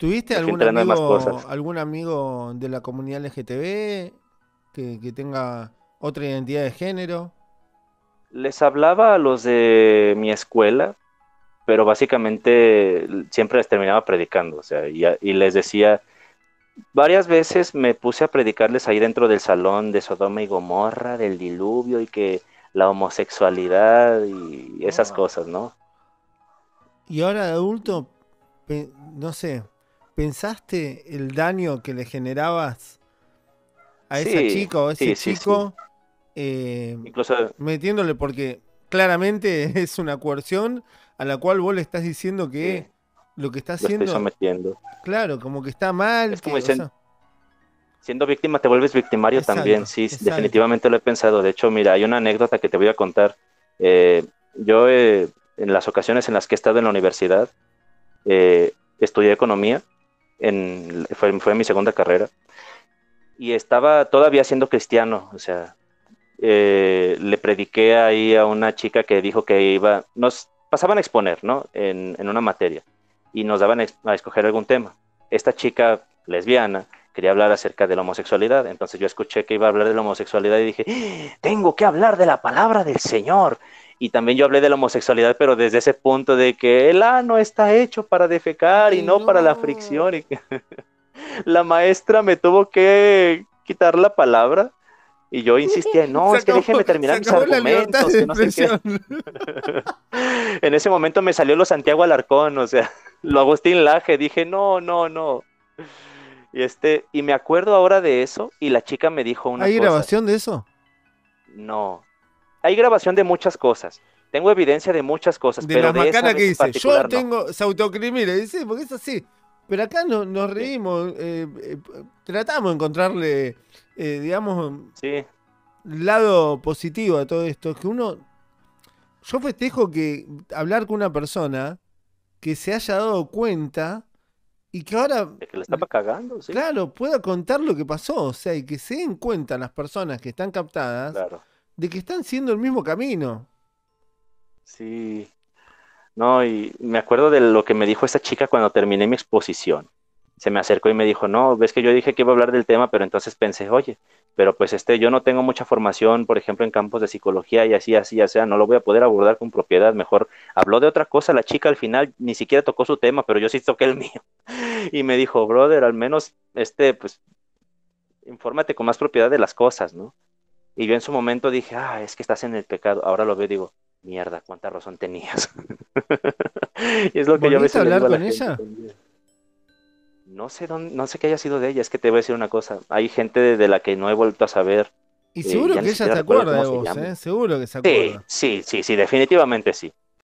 ¿Tuviste me fui enterando de más cosas. algún amigo de la comunidad LGTB que tenga otra identidad de género? Les hablaba a los de mi escuela, pero básicamente siempre les terminaba predicando, o sea, y les decía, varias veces me puse a predicarles ahí dentro del salón de Sodoma y Gomorra, del diluvio y que la homosexualidad y esas Ah. cosas, ¿no? Y ahora de adulto, no sé, ¿pensaste el daño que le generabas a esa Sí, chica o a ese sí, sí, sí. chico eh, Incluso metiéndole porque claramente es una coerción a la cual vos le estás diciendo sí, que lo que está lo estoy haciendo, sometiendo. claro, como que está mal, Es como que, o dicen, sea, siendo víctima te vuelves victimario también, exacto, sí, exacto. definitivamente lo he pensado. De hecho, mira, hay una anécdota que te voy a contar. Yo, en las ocasiones en las que he estado en la universidad, estudié economía, fue mi segunda carrera, y estaba todavía siendo cristiano, o sea, le prediqué ahí a una chica que dijo que nos pasaban a exponer, ¿no? En una materia, y nos daban a escoger algún tema. Esta chica lesbiana quería hablar acerca de la homosexualidad, entonces yo escuché que iba a hablar de la homosexualidad y dije, tengo que hablar de la palabra del Señor. Y también yo hablé de la homosexualidad, pero desde ese punto de que el ano está hecho para defecar y Ay, no para la fricción. no. Y la maestra me tuvo que quitar la palabra y yo insistía, no, es que déjeme Se terminar mis acabó la libertad argumentos, de que no sé qué. expresión. En ese momento me salió lo Santiago Alarcón, o sea, lo Agustín Laje, dije, no, no, no. Y me acuerdo ahora de eso y la chica me dijo una ¿Hay cosa, grabación de eso? no, hay grabación de muchas cosas, tengo evidencia de muchas cosas, De pero las de esa macanas que vez en dice, yo particular no. tengo, se autocrimina, dice, porque es así. Pero acá nos Sí, reímos, tratamos de encontrarle, digamos, sí, lado positivo a todo esto. Que uno, yo festejo que hablar con una persona que se haya dado cuenta y que ahora, de que le estaba cagando, sí, claro, pueda contar lo que pasó. O sea, y que se den cuenta las personas que están captadas claro, de que están siendo el mismo camino. sí. No, y me acuerdo de lo que me dijo esa chica cuando terminé mi exposición. Se me acercó y me dijo, no, ves que yo dije que iba a hablar del tema, pero entonces pensé, oye, pero pues yo no tengo mucha formación, por ejemplo, en campos de psicología y así, así, ya sea, no lo voy a poder abordar con propiedad. Mejor habló de otra cosa, la chica al final ni siquiera tocó su tema, pero yo sí toqué el mío. Y me dijo, brother, al menos, pues, infórmate con más propiedad de las cosas, ¿no? Y yo en su momento dije, es que estás en el pecado. Ahora lo veo y digo, mierda, cuánta razón tenías. Y es lo que yo a ¿Volviste a veces le hablar digo a la con gente ella? también. No sé dónde, no sé qué haya sido de ella, es que te voy a decir una cosa. Hay gente de la que no he vuelto a saber, Y seguro ya que ni ella siquiera se recuerdo acuerda cómo de se vos, llama. ¿eh? Seguro que se Sí, acuerda. sí, sí, sí, definitivamente sí.